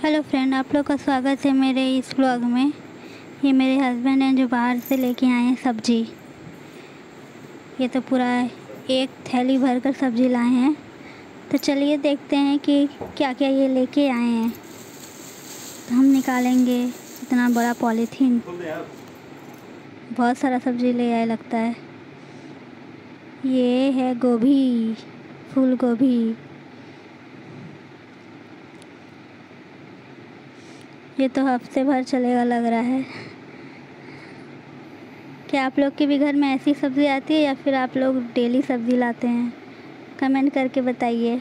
Hello friend, आप लोग का स्वागत है मेरे इस व्लॉग में। ये मेरे हस्बैंड हैं जो बाहर से लेके आए हैं सब्जी। ये तो पूरा एक थैली भर कर सब्जी लाए हैं। तो चलिए देखते हैं कि क्या क्या ये लेके आए हैं। तो हम निकालेंगे इतना बड़ा पॉलीथीन। बहुत सारा सब्जी ले आए लगता है। ये है गोभी, फूल गोभी। ये तो हफ्ते भर चलेगा लग रहा है। क्या आप लोग के भी घर में ऐसी सब्ज़ी आती है या फिर आप लोग डेली सब्ज़ी लाते हैं? कमेंट करके बताइए।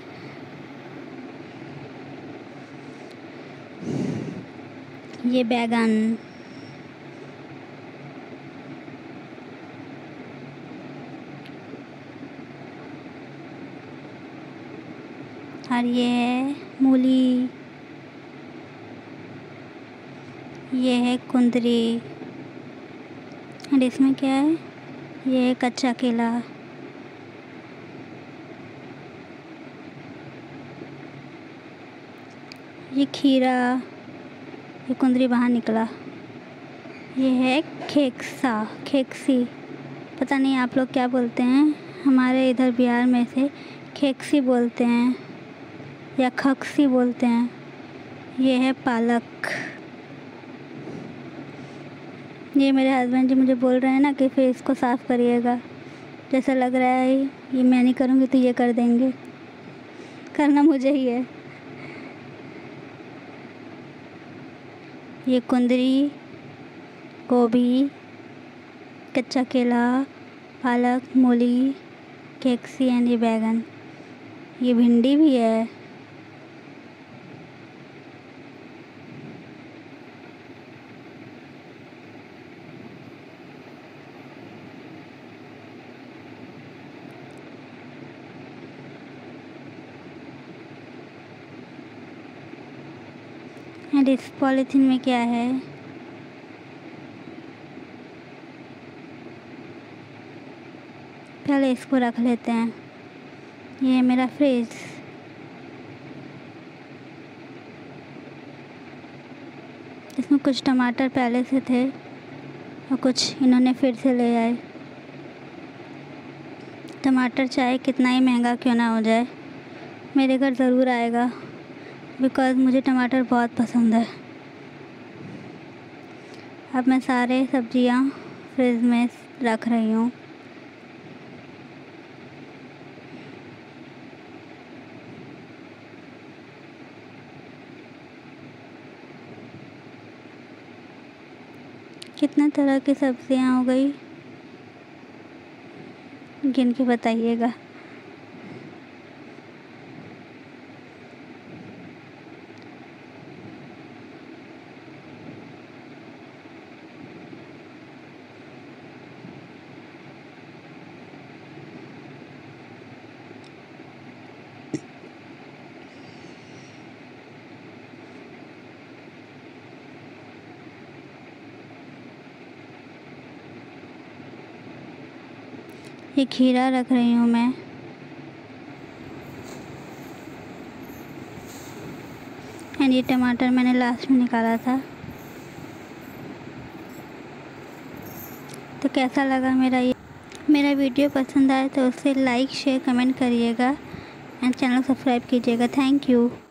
ये बैगन, और ये है मूली, ये है कुंदरी, और इसमें क्या है, ये है कच्चा केला। ये खीरा, ये कुंदरी बाहर निकला। ये है खेकसी, पता नहीं आप लोग क्या बोलते हैं। हमारे इधर बिहार में से खेकसी बोलते हैं या खक्सी बोलते हैं। ये है पालक। ये मेरे हस्बैंड जी मुझे बोल रहे हैं ना कि फिर इसको साफ़ करिएगा। जैसा लग रहा है ये मैं नहीं करूँगी तो ये कर देंगे। करना मुझे ही है। ये कुंदरी, गोभी, कच्चा केला, पालक, मूली, कैक्सी एंड ये बैगन। ये भिंडी भी है। एंड इस पॉलीथीन में क्या है, पहले इसको रख लेते हैं। ये है मेरा फ्रिज। इसमें कुछ टमाटर पहले से थे और कुछ इन्होंने फिर से ले आए। टमाटर चाहे कितना ही महंगा क्यों ना हो जाए, मेरे घर ज़रूर आएगा, बिकॉज़ मुझे टमाटर बहुत पसंद है। अब मैं सारे सब्जियां फ्रिज में रख रही हूँ। कितना तरह की सब्जियां हो गई, गिन के बताइएगा। ये खीरा रख रही हूँ मैं। एंड ये टमाटर मैंने लास्ट में निकाला था। तो कैसा लगा मेरा वीडियो पसंद आए तो उसे लाइक शेयर कमेंट करिएगा एंड चैनल सब्सक्राइब कीजिएगा। Thank you.